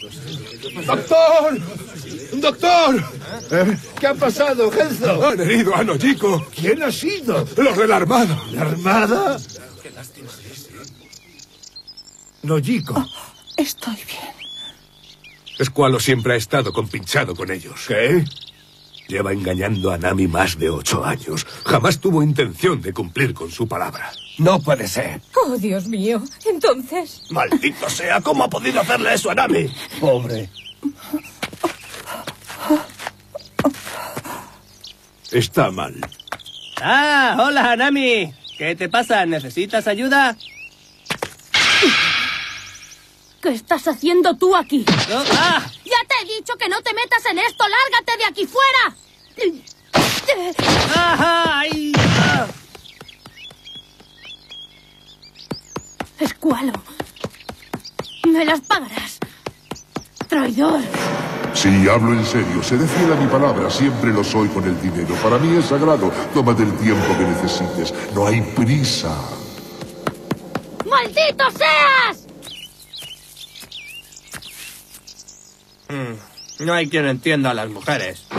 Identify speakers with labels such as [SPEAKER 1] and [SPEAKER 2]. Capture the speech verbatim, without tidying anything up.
[SPEAKER 1] ¡Doctor! ¡Doctor! ¿Eh? ¿Qué ha pasado, Genzo?
[SPEAKER 2] Han herido a Nojiko.
[SPEAKER 1] ¿Quién ha sido?
[SPEAKER 2] Los de la Armada.
[SPEAKER 1] ¿La Armada? Nojiko.
[SPEAKER 3] Oh, estoy bien.
[SPEAKER 2] Escualo siempre ha estado compinchado con ellos.
[SPEAKER 1] ¿Qué?
[SPEAKER 2] Lleva engañando a Nami más de ocho años. Jamás tuvo intención de cumplir con su palabra.
[SPEAKER 1] No puede ser.
[SPEAKER 3] Oh, Dios mío. Entonces...
[SPEAKER 1] ¡Maldito sea! ¿Cómo ha podido hacerle eso a Nami? Pobre. Está mal.
[SPEAKER 4] Ah, hola, Nami. ¿Qué te pasa? ¿Necesitas ayuda?
[SPEAKER 5] ¿Qué estás haciendo tú aquí?
[SPEAKER 4] No, ¡ah!
[SPEAKER 5] ¡Ya te he dicho que no te metas en esto! ¡Lárgate de aquí fuera!
[SPEAKER 4] ¡Ajá! ¡Ay! ¡Ah!
[SPEAKER 5] Escualo. Me las pagarás. Traidor.
[SPEAKER 6] Sí, hablo en serio. Seré fiel a mi palabra. Siempre lo soy con el dinero. Para mí es sagrado. Tómate el tiempo que necesites. No hay prisa.
[SPEAKER 5] ¡Maldito seas!
[SPEAKER 4] Mm, no hay quien entienda a las mujeres.